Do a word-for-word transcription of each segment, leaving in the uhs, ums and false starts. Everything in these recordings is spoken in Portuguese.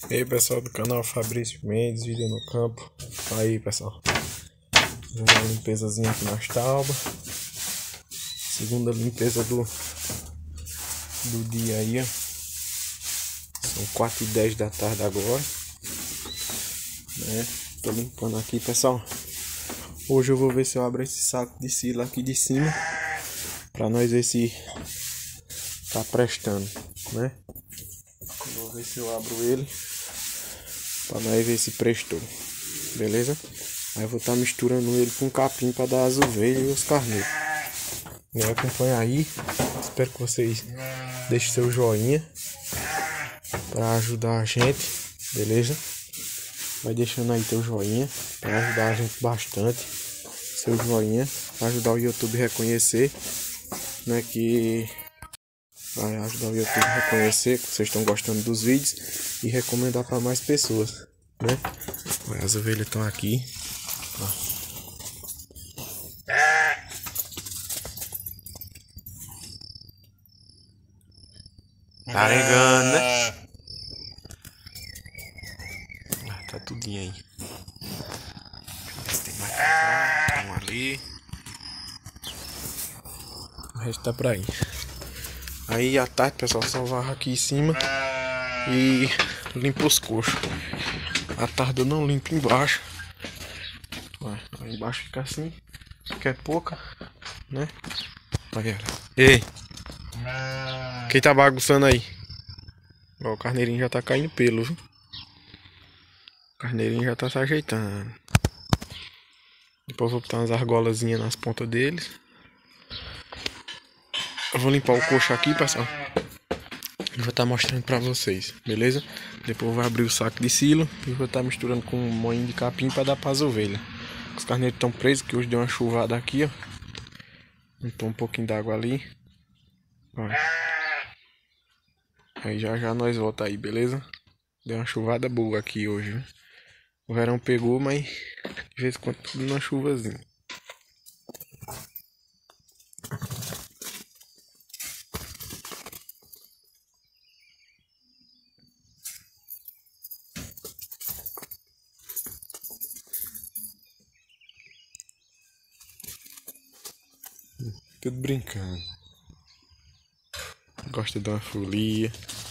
E aí, pessoal do canal Fabrício Mendes, vídeo no campo. Aí, pessoal, fazendo uma limpezazinha aqui nas taubas. Segunda limpeza do do dia aí, ó. São quatro e dez da tarde agora, né? Tô limpando aqui, pessoal. Hoje eu vou ver se eu abro esse saco de silo aqui de cima, pra nós ver se tá prestando, né? Vou ver se eu abro ele pra nós ver se prestou, beleza? Aí eu vou estar tá misturando ele com capim para dar as ovelhas e os carneiros. Me acompanha aí. Espero que vocês deixem seu joinha para ajudar a gente, beleza? Vai deixando aí teu joinha para ajudar a gente bastante. Seu joinha para ajudar o YouTube a reconhecer, né? Que vai ajudar o YouTube a reconhecer que vocês estão gostando dos vídeos e recomendar para mais pessoas, né? As ovelhas estão aqui. Ó. Tá regando, né? Ah, tá tudinho aí. Tem mais pra cá, um ali. O resto tá pra aí. Aí à tarde, pessoal, só varra aqui em cima e limpa os coxos. À tarde eu não limpo embaixo. Aí embaixo fica assim, que é pouca, né? Olha. Ei! Quem tá bagunçando aí? Ó, o carneirinho já tá caindo pelo, viu? O carneirinho já tá se ajeitando. Depois eu vou botar umas argolazinhas nas pontas deles. Eu vou limpar o coxo aqui, pessoal. E vou estar mostrando pra vocês, beleza? Depois eu vou abrir o saco de silo e vou estar misturando com um moinho de capim pra dar pras ovelhas. Os carneiros estão presos, que hoje deu uma chuvada aqui, ó. Limpou um pouquinho d'água ali. Ó. Aí já já nós volta aí, beleza? Deu uma chuvada boa aqui hoje, viu? O verão pegou, mas de vez em quando tudo numa chuvazinha. Tudo brincando. Gosta de uma folia.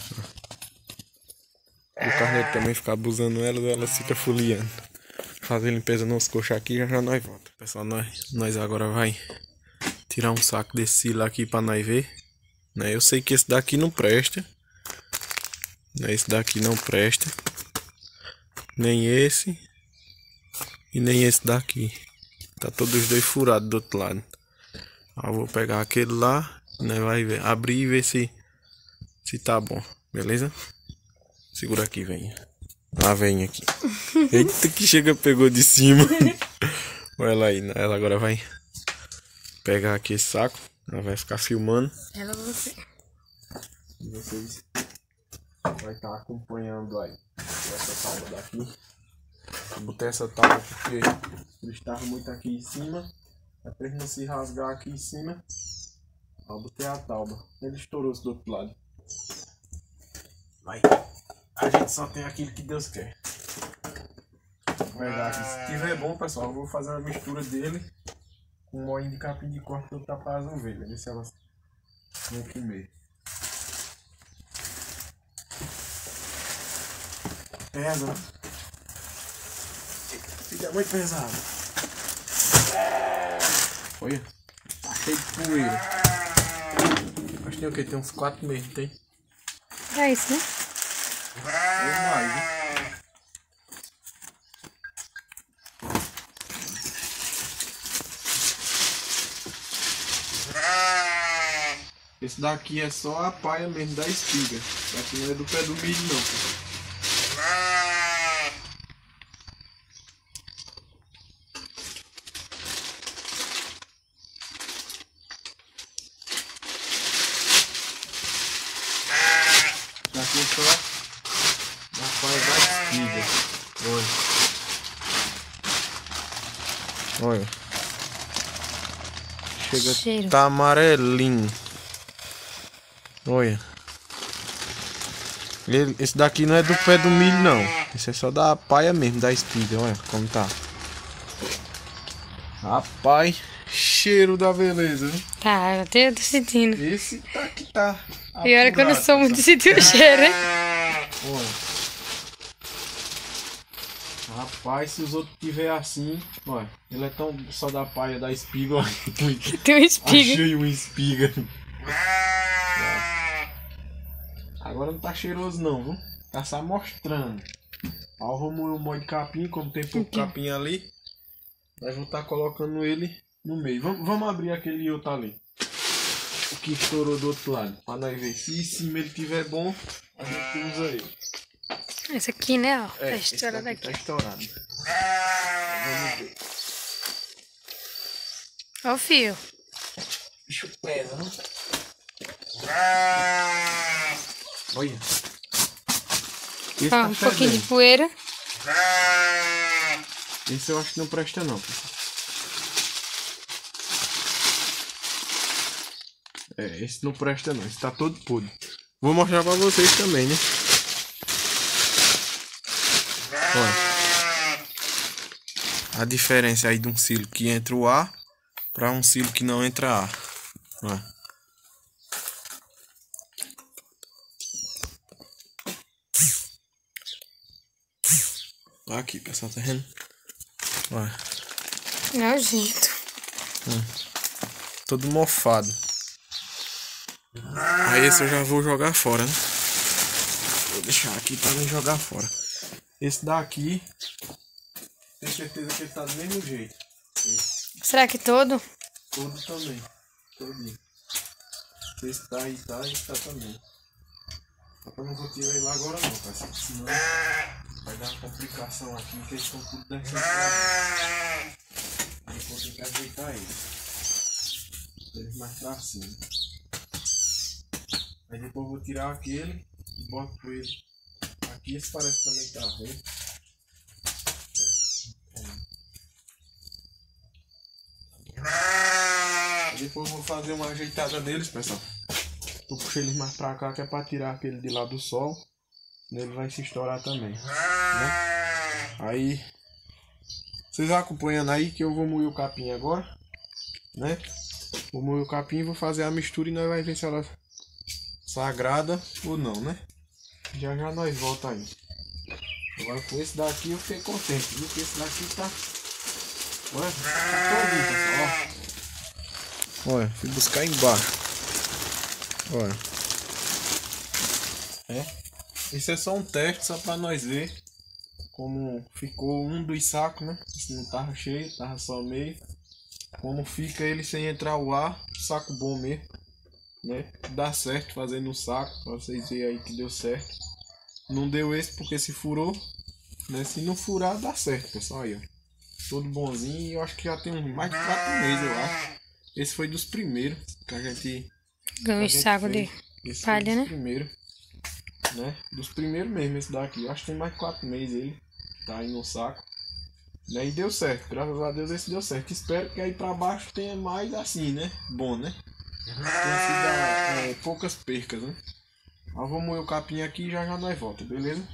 E o carneiro também fica abusando ela, ela fica foliando. Fazer limpeza nos coxos aqui, já já nós volta. Pessoal, nós, nós agora vai tirar um saco desse silo aqui pra nós ver. Né? Eu sei que esse daqui não presta. Né? Esse daqui não presta. Nem esse. E nem esse daqui. Tá todos os dois furados do outro lado. Eu vou pegar aquele lá, né? Vai ver, abrir e ver se se tá bom, beleza? Segura aqui, venha. Ah, vem aqui. Eita, que chega, pegou de cima. Olha ela aí, ela agora vai pegar aqui esse saco. Ela vai ficar filmando. Ela você. E vocês vai estar acompanhando aí essa tábua daqui. Eu botei essa tábua porque eles estavam muito aqui em cima. É pra ele não se rasgar aqui em cima. Ó, botei a tábua. Ele estourou do outro lado. Vai. A gente só tem aquilo que Deus quer. Verdade. Se tiver bom, pessoal, eu vou fazer uma mistura dele com um moinho de capim de corte para eu tapar as ovelhas. Ver se elas vão comer. Pesa, né? Fica muito pesado. Olha, tá cheio de poeira. Acho que tem o que? Tem uns quatro meses, não tem? É isso, né? Ou mais, né? Esse daqui é só a paia mesmo da espiga. Esse daqui não é do pé do milho, não. Aqui é só a paia da espiga. Olha. Olha. Chega, cheiro. Tá amarelinho. Olha. Ele, esse daqui não é do pé do milho, não. Esse é só da paia mesmo, da espiga. Olha como tá. Rapaz, cheiro da beleza, hein? Tá, eu até tô sentindo. Esse tá que tá. E olha que eu não sou muito de sentir o cheiro, hein? Olha. Rapaz, se os outros tiver assim, olha, ele é tão só da paia da espiga, olha. Tem uma espiga. Achei uma espiga. Agora não tá cheiroso não, viu? Tá só mostrando. Ó, vamos o molho de capim, como tem pouco Aqui. capim ali. Nós vamos estar colocando ele no meio. Vamos, vamos abrir aquele outro ali. O que estourou do outro lado. Pra nós ver. Se em cima ele tiver bom, a gente usa ele. Esse aqui, né, ó. É, Tá esse estourado daqui aqui. tá estourado. Vamos ver. Ó o fio. Bicho pesa, não? Olha. Esse Ó, tá um pouquinho de fedendo. poeira. Esse eu acho que não presta não. É, esse não presta não. Esse tá todo podre. Vou mostrar pra vocês também, né? Olha. A diferença aí de um silo que entra o ar para um silo que não entra ar. Olha. Aqui, pessoal, tá vendo? Olha. Nojento. Hum. Todo mofado. Aí esse eu já vou jogar fora, né? Vou deixar aqui pra não jogar fora. Esse daqui, tenho certeza que ele tá do mesmo jeito. Esse. Será que todo? Todo também. Todinho. Esse tá aí, tá, esse tá também. Só que eu não vou tirar ele lá agora não, parceiro. Senão vai dar uma complicação aqui, que eles estão tudo dessa forma. Aí eu vou ter que ajeitar eles. Eles mais pra cima. Aí depois eu vou tirar aquele e boto ele aqui. Esse parece que também tá ruim. Aí depois eu vou fazer uma ajeitada neles, pessoal. Eu puxei eles mais pra cá, que é pra tirar aquele de lá do sol. Senão ele vai se estourar também, né? Aí vocês vão acompanhando aí que eu vou moer o capim agora, né? Vou moer o capim e vou fazer a mistura e nós vamos ver se ela sagrada ou não, né? Já já nós volta aí. Agora com esse daqui eu fiquei contente, viu? Porque esse daqui tá... Olha, tá todinho, pessoal, ó. Olha, fui buscar embaixo. Olha. É. Esse é só um teste, só pra nós ver como ficou um dos sacos, né? Esse não tava cheio, tava só meio. Como fica ele sem entrar o ar, saco bom mesmo, né? Dá certo fazendo um saco, pra vocês verem aí que deu certo. Não deu esse porque se furou, né? Se não furar, dá certo, pessoal, aí, ó. Todo bonzinho, e eu acho que já tem uns mais de quatro meses, eu acho. Esse foi dos primeiros que a gente... Ganhou um saco de esse palha, né? Primeiro, né? Dos primeiros mesmo, esse daqui. Eu acho que tem mais de quatro meses ele. Tá aí no saco. Né? E deu certo. Graças a Deus esse deu certo. Espero que aí pra baixo tenha mais assim, né? Bom, né? Tenha sido é, poucas percas, né? Mas vamos moer o capim aqui e já já nós volta, beleza?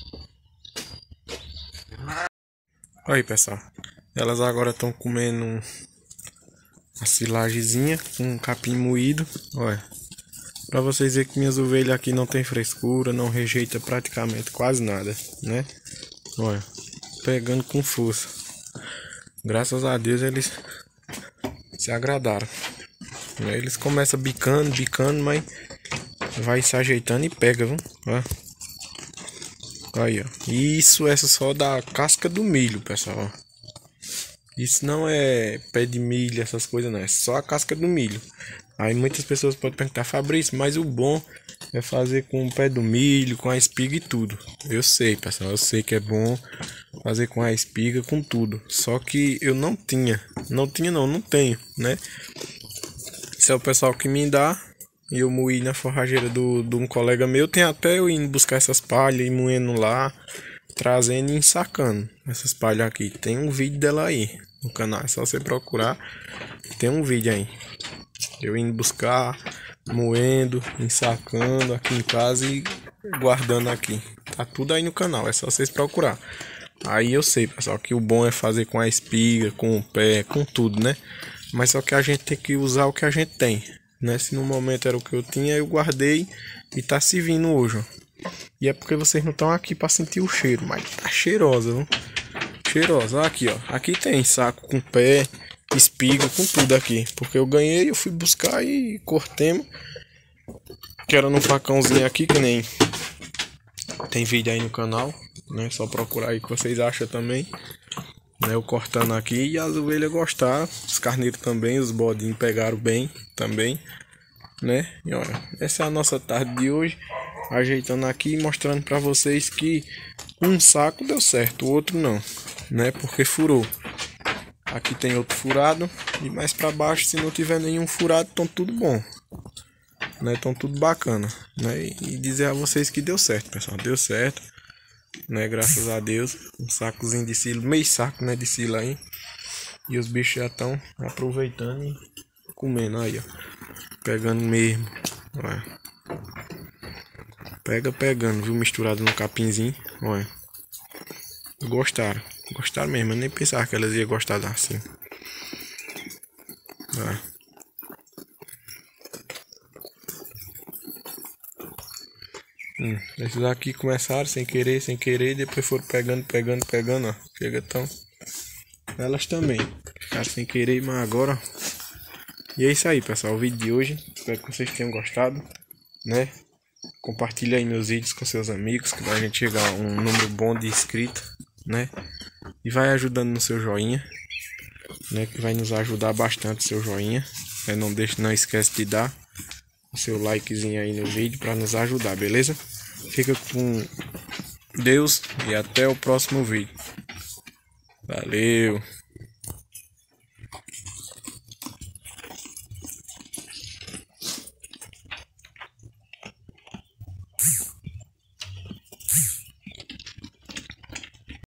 Aí, pessoal. Elas agora estão comendo uma silagezinha com um capim moído. Olha. Pra vocês verem que minhas ovelhas aqui não tem frescura, não rejeita praticamente quase nada, né? Olha, pegando com força. Graças a Deus eles se agradaram. Eles começam bicando, bicando, mas vai se ajeitando e pega, viu? Olha. Aí, ó. Isso é só da casca do milho, pessoal. Isso não é pé de milho, essas coisas não. É só a casca do milho. Aí muitas pessoas podem perguntar, Fabrício, mas o bom é fazer com o pé do milho, com a espiga e tudo. Eu sei, pessoal, eu sei que é bom fazer com a espiga, com tudo. Só que eu não tinha, não tinha não, não tenho, né? Esse é o pessoal que me dá. E eu moí na forrageira do, de um colega meu. Tem até eu indo buscar essas palhas e moendo lá, trazendo e ensacando essas palhas aqui. Tem um vídeo dela aí no canal, é só você procurar. Tem um vídeo aí. Eu indo buscar, moendo, ensacando aqui em casa e guardando aqui. Tá tudo aí no canal, é só vocês procurar. Aí eu sei, pessoal, que o bom é fazer com a espiga, com o pé, com tudo, né? Mas só que a gente tem que usar o que a gente tem, né? Se no momento era o que eu tinha, eu guardei e tá servindo hoje, ó. E é porque vocês não estão aqui para sentir o cheiro, mas tá cheirosa, viu? Cheirosa, aqui, ó. Aqui tem saco com pé, espiga, com tudo aqui. Porque eu ganhei, eu fui buscar e cortemos. Que era num facãozinho aqui, que nem tem vídeo aí no canal, né? Só procurar aí que vocês acham também. Né? Eu cortando aqui e as ovelhas gostaram. Os carneiros também, os bodinhos pegaram bem também, né? E olha, essa é a nossa tarde de hoje. Ajeitando aqui e mostrando pra vocês que um saco deu certo, o outro não, né? Porque furou. Aqui tem outro furado. E mais pra baixo, se não tiver nenhum furado, estão tudo bom, né? Estão tudo bacana, né? E dizer a vocês que deu certo, pessoal. Deu certo, né? Graças a Deus. Um sacozinho de silo, meio saco, né? De silo aí. E os bichos já estão aproveitando e comendo aí, ó. Pegando mesmo, olha. Pega pegando, viu? Misturado no capinzinho, olha. Gostaram, gostaram mesmo. Eu nem pensava que elas iam gostar assim. Olha. Hum, esses aqui começaram sem querer, sem querer. Depois foram pegando, pegando, pegando, ó. Chega tão. Elas também ficaram sem querer, mas agora. E é isso aí, pessoal. O vídeo de hoje. Espero que vocês tenham gostado, né? Compartilhe aí meus vídeos com seus amigos, que vai a gente chegar a um número bom de inscritos, né? E vai ajudando no seu joinha, né? Que vai nos ajudar bastante o seu joinha. É, não deixe, não esquece de dar o seu likezinho aí no vídeo para nos ajudar, beleza? Fica com Deus e até o próximo vídeo. Valeu!